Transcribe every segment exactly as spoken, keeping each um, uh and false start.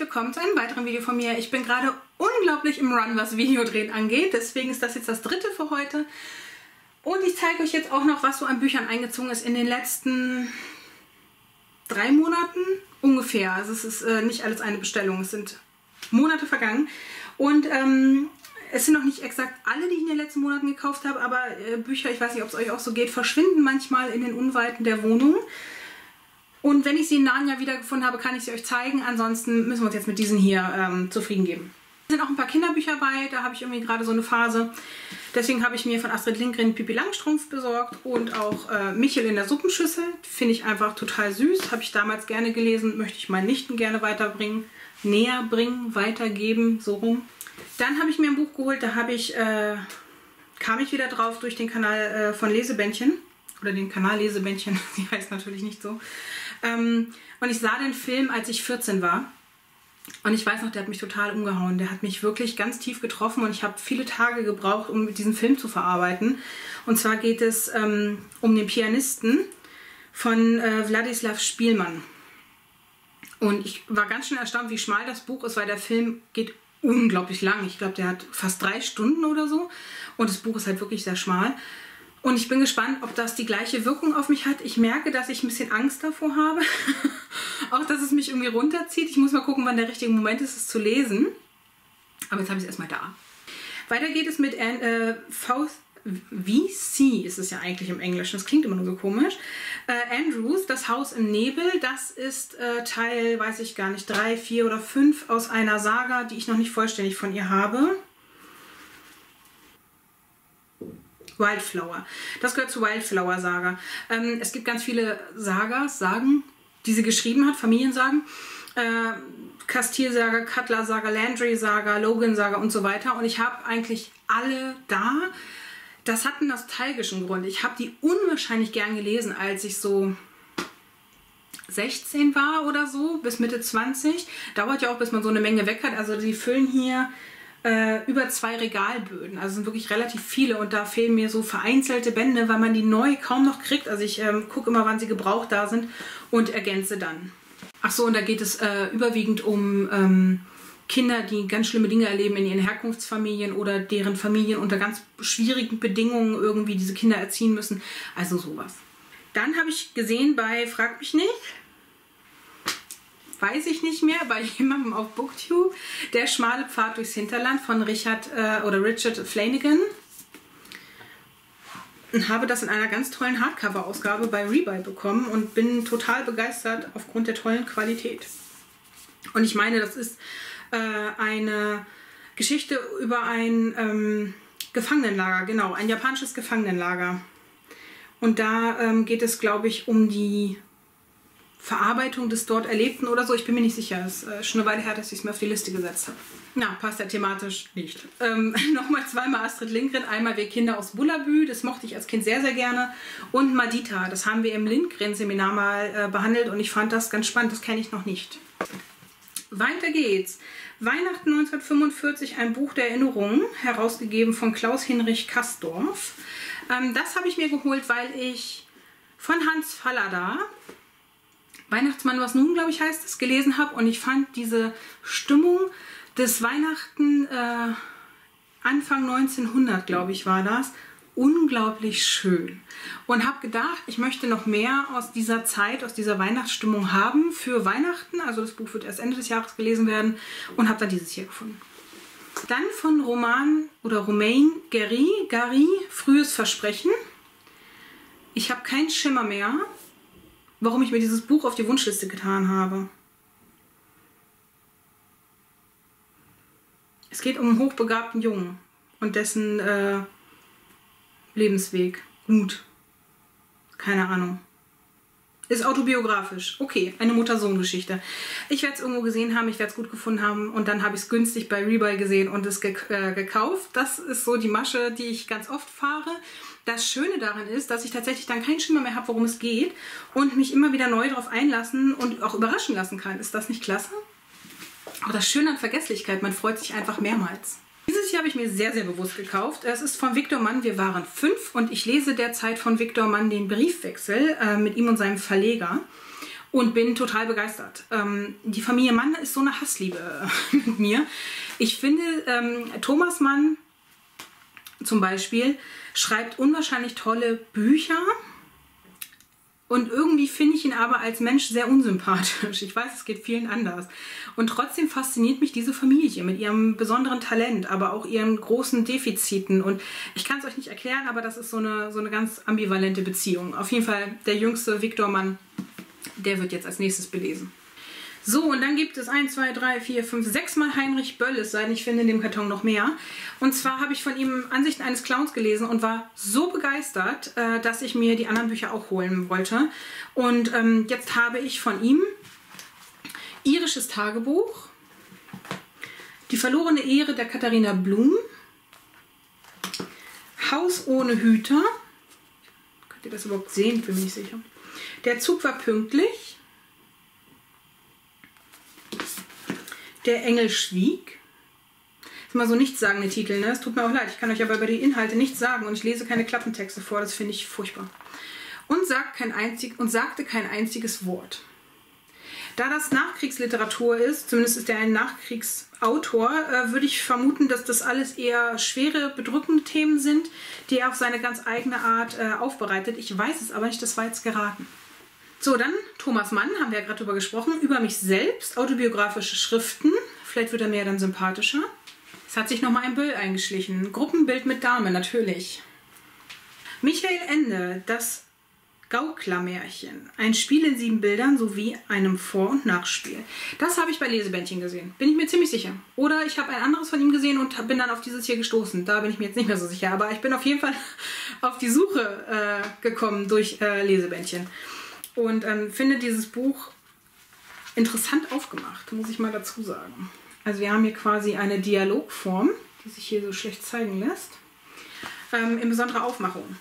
willkommen zu einem weiteren Video von mir. Ich bin gerade unglaublich im Run, was Videodrehen angeht. Deswegen ist das jetzt das dritte für heute. Und ich zeige euch jetzt auch noch, was so an Büchern eingezogen ist in den letzten drei Monaten ungefähr. Also es ist äh, nicht alles eine Bestellung. Es sind Monate vergangen. Und ähm, es sind noch nicht exakt alle, die ich in den letzten Monaten gekauft habe. Aber äh, Bücher, ich weiß nicht, ob es euch auch so geht, verschwinden manchmal in den Unweiten der Wohnung. Und wenn ich sie in Narnia wiedergefunden habe, kann ich sie euch zeigen. Ansonsten müssen wir uns jetzt mit diesen hier ähm, zufrieden geben. Es sind auch ein paar Kinderbücher bei, da habe ich irgendwie gerade so eine Phase. Deswegen habe ich mir von Astrid Lindgren Pippi Langstrumpf besorgt und auch äh, Michel in der Suppenschüssel. Finde ich einfach total süß. Habe ich damals gerne gelesen, möchte ich meinen Nichten gerne weiterbringen. Näher bringen, weitergeben, so rum. Dann habe ich mir ein Buch geholt, da habe ich, äh, kam ich wieder drauf durch den Kanal äh, von Lesebändchen. Oder den Kanal Lesebändchen, sie heißt natürlich nicht so. Ähm, und ich sah den Film, als ich vierzehn war. Und ich weiß noch, der hat mich total umgehauen. Der hat mich wirklich ganz tief getroffen und ich habe viele Tage gebraucht, um diesen Film zu verarbeiten. Und zwar geht es ähm, um den Pianisten von äh, Wladislaw Spielmann. Und ich war ganz schön erstaunt, wie schmal das Buch ist, weil der Film geht unglaublich lang. Ich glaube, der hat fast drei Stunden oder so. Und das Buch ist halt wirklich sehr schmal. Und ich bin gespannt, ob das die gleiche Wirkung auf mich hat. Ich merke, dass ich ein bisschen Angst davor habe. Auch, dass es mich irgendwie runterzieht. Ich muss mal gucken, wann der richtige Moment ist, es zu lesen. Aber jetzt habe ich es erstmal da. Weiter geht es mit äh, V C, ist es ja eigentlich im Englischen. Das klingt immer nur so komisch. Äh, Andrews, das Haus im Nebel. Das ist äh, Teil, weiß ich gar nicht, drei, vier oder fünf aus einer Saga, die ich noch nicht vollständig von ihr habe. Wildflower. Das gehört zur Wildflower-Saga. Ähm, es gibt ganz viele Sagas, Sagen, die sie geschrieben hat, Familiensagen. Äh, Castile-Saga, Cutler-Saga, Landry-Saga, Logan-Saga und so weiter. Und ich habe eigentlich alle da. Das hat einen nostalgischen Grund. Ich habe die unwahrscheinlich gern gelesen, als ich so sechzehn war oder so, bis Mitte zwanzig. Dauert ja auch, bis man so eine Menge weg hat. Also die füllen hier Äh, über zwei Regalböden, also sind wirklich relativ viele und da fehlen mir so vereinzelte Bände, weil man die neu kaum noch kriegt. Also ich ähm, gucke immer, wann sie gebraucht da sind und ergänze dann. Ach so, und da geht es äh, überwiegend um ähm, Kinder, die ganz schlimme Dinge erleben in ihren Herkunftsfamilien oder deren Familien unter ganz schwierigen Bedingungen irgendwie diese Kinder erziehen müssen. Also sowas. Dann habe ich gesehen bei Frag mich nicht, weiß ich nicht mehr, bei jemandem auf Booktube, Der schmale Pfad durchs Hinterland von Richard äh, oder Richard Flanagan. Und habe das in einer ganz tollen Hardcover-Ausgabe bei Rebuy bekommen und bin total begeistert aufgrund der tollen Qualität. Und ich meine, das ist äh, eine Geschichte über ein ähm, Gefangenenlager, genau, ein japanisches Gefangenenlager. Und da ähm, geht es, glaube ich, um die Verarbeitung des dort Erlebten oder so. Ich bin mir nicht sicher. Es ist äh, schon eine Weile her, dass ich es mir auf die Liste gesetzt habe. Na, passt ja thematisch nicht. Ähm, Nochmal zweimal Astrid Lindgren. Einmal Wir Kinder aus Bullabü. Das mochte ich als Kind sehr, sehr gerne. Und Madita. Das haben wir im Lindgren-Seminar mal äh, behandelt und ich fand das ganz spannend. Das kenne ich noch nicht. Weiter geht's. Weihnachten neunzehnhundertfünfundvierzig, ein Buch der Erinnerungen, herausgegeben von Klaus-Hinrich Kastorf. Ähm, das habe ich mir geholt, weil ich von Hans Fallada Weihnachtsmann, was nun, glaube ich, heißt es, gelesen habe. Und ich fand diese Stimmung des Weihnachten äh, Anfang neunzehnhundert, glaube ich, war das, unglaublich schön. Und habe gedacht, ich möchte noch mehr aus dieser Zeit, aus dieser Weihnachtsstimmung haben für Weihnachten. Also das Buch wird erst Ende des Jahres gelesen werden. Und habe dann dieses hier gefunden. Dann von Roman oder Romain Gary, Gary, Frühes Versprechen. Ich habe keinen Schimmer mehr, warum ich mir dieses Buch auf die Wunschliste getan habe. Es geht um einen hochbegabten Jungen und dessen äh, Lebensweg. Mut. Keine Ahnung. Ist autobiografisch. Okay, eine Mutter-Sohn-Geschichte. Ich werde es irgendwo gesehen haben, ich werde es gut gefunden haben und dann habe ich es günstig bei Rebuy gesehen und es ge äh, gekauft. Das ist so die Masche, die ich ganz oft fahre. Das Schöne daran ist, dass ich tatsächlich dann keinen Schimmer mehr habe, worum es geht und mich immer wieder neu darauf einlassen und auch überraschen lassen kann. Ist das nicht klasse? Auch das Schöne an Vergesslichkeit, man freut sich einfach mehrmals. Dieses hier habe ich mir sehr, sehr bewusst gekauft. Es ist von Viktor Mann, Wir waren fünf und ich lese derzeit von Viktor Mann den Briefwechsel äh, mit ihm und seinem Verleger. und bin total begeistert. Ähm, die Familie Mann ist so eine Hassliebe mit mir. Ich finde, ähm, Thomas Mann zum Beispiel schreibt unwahrscheinlich tolle Bücher. Und irgendwie finde ich ihn aber als Mensch sehr unsympathisch. Ich weiß, es geht vielen anders. Und trotzdem fasziniert mich diese Familie mit ihrem besonderen Talent, aber auch ihren großen Defiziten. Und ich kann es euch nicht erklären, aber das ist so eine, so eine ganz ambivalente Beziehung. Auf jeden Fall der jüngste Viktor Mann, der wird jetzt als nächstes belesen. So, und dann gibt es eins, zwei, drei, vier, fünf, sechs Mal Heinrich Böll, es sei denn, ich finde in dem Karton noch mehr. Und zwar habe ich von ihm Ansichten eines Clowns gelesen und war so begeistert, äh, dass ich mir die anderen Bücher auch holen wollte. Und ähm, jetzt habe ich von ihm Irisches Tagebuch, Die verlorene Ehre der Katharina Blum, Haus ohne Hüter, könnt ihr das überhaupt sehen? Ich bin mir nicht sicher. Der Zug war pünktlich. Der Engel schwieg. Das ist mal so nichtssagende Titel, ne? Es tut mir auch leid. Ich kann euch aber über die Inhalte nichts sagen und ich lese keine Klappentexte vor. Das finde ich furchtbar. Und, sagt kein einzig, und sagte kein einziges Wort. Da das Nachkriegsliteratur ist, zumindest ist er ein Nachkriegsautor, äh, würde ich vermuten, dass das alles eher schwere, bedrückende Themen sind, die er auf seine ganz eigene Art äh, aufbereitet. Ich weiß es aber nicht, das war jetzt geraten. So, dann Thomas Mann, haben wir ja gerade drüber gesprochen, über mich selbst, autobiografische Schriften. Vielleicht wird er mir dann sympathischer. Es hat sich nochmal ein Böll eingeschlichen. Gruppenbild mit Dame, natürlich. Michael Ende, das Gauklermärchen. Ein Spiel in sieben Bildern sowie einem Vor- und Nachspiel. Das habe ich bei Lesebändchen gesehen. Bin ich mir ziemlich sicher. Oder ich habe ein anderes von ihm gesehen und bin dann auf dieses hier gestoßen. Da bin ich mir jetzt nicht mehr so sicher. Aber ich bin auf jeden Fall auf die Suche äh, gekommen durch äh, Lesebändchen. Und ähm, finde dieses Buch interessant aufgemacht, muss ich mal dazu sagen. Also wir haben hier quasi eine Dialogform, die sich hier so schlecht zeigen lässt, ähm, in besonderer Aufmachung.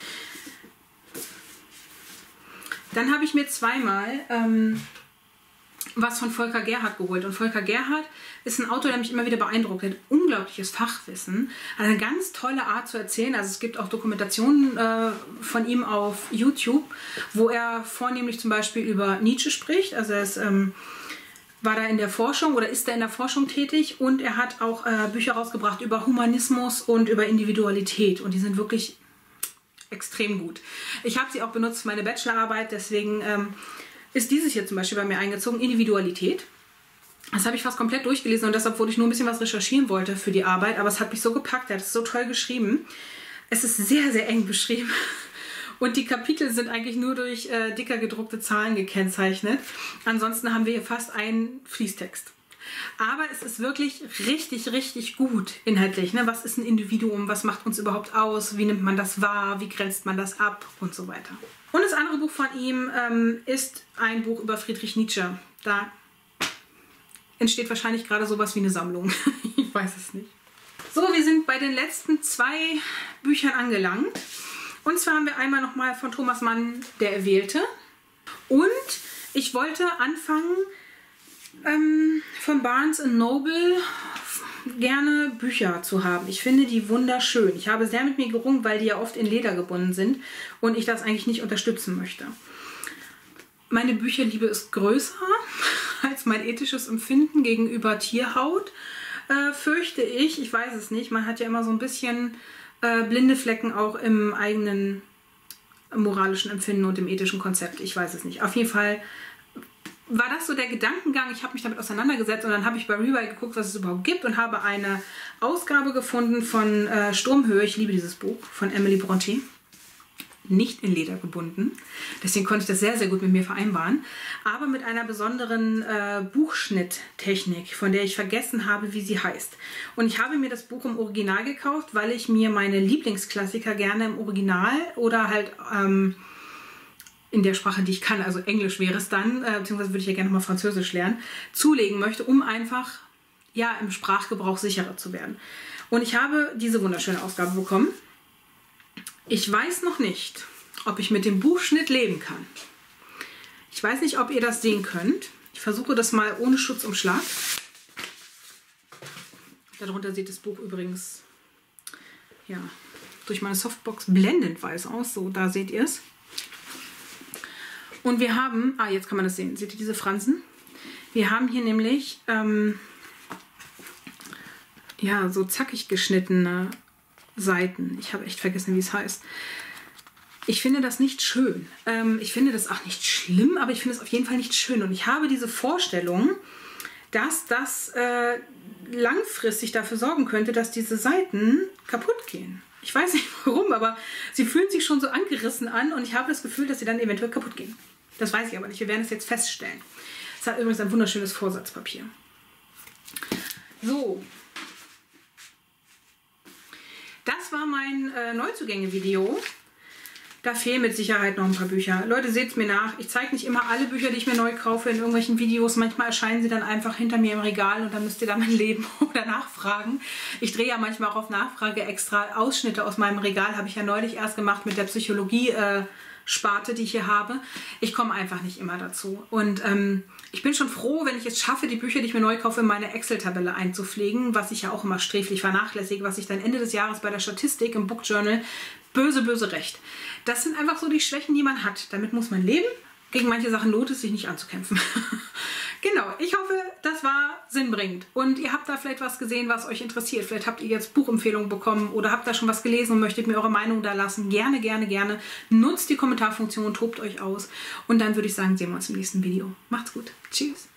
Dann habe ich mir zweimal ähm, was von Volker Gerhardt geholt. Und Volker Gerhardt ist ein Autor, der mich immer wieder beeindruckt hat. Unglaubliches Fachwissen, hat eine ganz tolle Art zu erzählen. Also es gibt auch Dokumentationen äh, von ihm auf YouTube, wo er vornehmlich zum Beispiel über Nietzsche spricht. Also er ist, ähm, war da in der Forschung oder ist da in der Forschung tätig. Und er hat auch äh, Bücher rausgebracht über Humanismus und über Individualität. Und die sind wirklich extrem gut. Ich habe sie auch benutzt für meine Bachelorarbeit, deswegen ähm, ist dieses hier zum Beispiel bei mir eingezogen, Individualität. Das habe ich fast komplett durchgelesen und deshalb wurde ich nur ein bisschen was recherchieren wollte für die Arbeit, aber es hat mich so gepackt, er hat es so toll geschrieben. Es ist sehr, sehr eng beschrieben und die Kapitel sind eigentlich nur durch äh, dicker gedruckte Zahlen gekennzeichnet. Ansonsten haben wir hier fast einen Fließtext. Aber es ist wirklich richtig, richtig gut inhaltlich. Ne? Was ist ein Individuum? Was macht uns überhaupt aus? Wie nimmt man das wahr? Wie grenzt man das ab? Und so weiter. Und das andere Buch von ihm ähm, ist ein Buch über Friedrich Nietzsche. Da entsteht wahrscheinlich gerade sowas wie eine Sammlung. Ich weiß es nicht. So, wir sind bei den letzten zwei Büchern angelangt. Und zwar haben wir einmal nochmal von Thomas Mann, Der Erwählte. Und ich wollte anfangen, ähm, von Barnes and Noble gerne Bücher zu haben. Ich finde die wunderschön. Ich habe sehr mit mir gerungen, weil die ja oft in Leder gebunden sind und ich das eigentlich nicht unterstützen möchte. Meine Bücherliebe ist größer als mein ethisches Empfinden gegenüber Tierhaut, äh, fürchte ich. Ich weiß es nicht. Man hat ja immer so ein bisschen äh, blinde Flecken auch im eigenen moralischen Empfinden und im ethischen Konzept. Ich weiß es nicht. Auf jeden Fall war das so der Gedankengang. Ich habe mich damit auseinandergesetzt und dann habe ich bei Rebuy geguckt, was es überhaupt gibt und habe eine Ausgabe gefunden von äh, Sturmhöhe. Ich liebe dieses Buch von Emily Brontë. Nicht in Leder gebunden. Deswegen konnte ich das sehr, sehr gut mit mir vereinbaren. Aber mit einer besonderen äh, Buchschnitttechnik, von der ich vergessen habe, wie sie heißt. Und ich habe mir das Buch im Original gekauft, weil ich mir meine Lieblingsklassiker gerne im Original oder halt ähm, in der Sprache, die ich kann, also Englisch wäre es dann, äh, beziehungsweise würde ich ja gerne mal Französisch lernen, zulegen möchte, um einfach ja, im Sprachgebrauch sicherer zu werden. Und ich habe diese wunderschöne Ausgabe bekommen. Ich weiß noch nicht, ob ich mit dem Buchschnitt leben kann. Ich weiß nicht, ob ihr das sehen könnt. Ich versuche das mal ohne Schutzumschlag. Darunter sieht das Buch übrigens ja, durch meine Softbox blendend weiß aus. So, da seht ihr es. Und wir haben, ah, jetzt kann man das sehen, seht ihr diese Fransen? Wir haben hier nämlich, ähm, ja, so zackig geschnittene Seiten. Ich habe echt vergessen, wie es heißt. Ich finde das nicht schön. Ähm, ich finde das auch nicht schlimm, aber ich finde es auf jeden Fall nicht schön. Und ich habe diese Vorstellung, dass das äh, langfristig dafür sorgen könnte, dass diese Seiten kaputt gehen. Ich weiß nicht warum, aber sie fühlen sich schon so angerissen an und ich habe das Gefühl, dass sie dann eventuell kaputt gehen. Das weiß ich aber nicht. Wir werden es jetzt feststellen. Es hat übrigens ein wunderschönes Vorsatzpapier. So. Das war mein äh, Neuzugänge-Video. Da fehlen mit Sicherheit noch ein paar Bücher. Leute, seht es mir nach. Ich zeige nicht immer alle Bücher, die ich mir neu kaufe in irgendwelchen Videos. Manchmal erscheinen sie dann einfach hinter mir im Regal und dann müsst ihr da mein Leben oder nachfragen. Ich drehe ja manchmal auch auf Nachfrage extra Ausschnitte aus meinem Regal. Habe ich ja neulich erst gemacht mit der Psychologie-Sparte, die ich hier habe. Ich komme einfach nicht immer dazu. Und ähm, ich bin schon froh, wenn ich es schaffe, die Bücher, die ich mir neu kaufe, in meine Excel-Tabelle einzupflegen, was ich ja auch immer sträflich vernachlässige, was ich dann Ende des Jahres bei der Statistik im Book Journal böse, böse recht. Das sind einfach so die Schwächen, die man hat. Damit muss man leben. Gegen manche Sachen lohnt es sich nicht anzukämpfen. Genau, ich hoffe, das war sinnbringend. Und ihr habt da vielleicht was gesehen, was euch interessiert. Vielleicht habt ihr jetzt Buchempfehlungen bekommen oder habt da schon was gelesen und möchtet mir eure Meinung da lassen. Gerne, gerne, gerne. Nutzt die Kommentarfunktion, tobt euch aus. Und dann würde ich sagen, sehen wir uns im nächsten Video. Macht's gut. Tschüss.